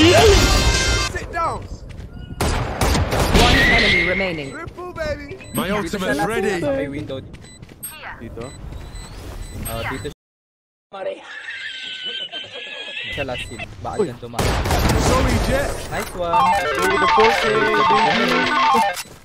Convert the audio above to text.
Sit down. One enemy remaining. Triple, baby. My ultimate's ready. May window Dito. dito. Mare. Sa last team. Baka dyan dumaan. Sorry, Jet. Nice one. Go with the force.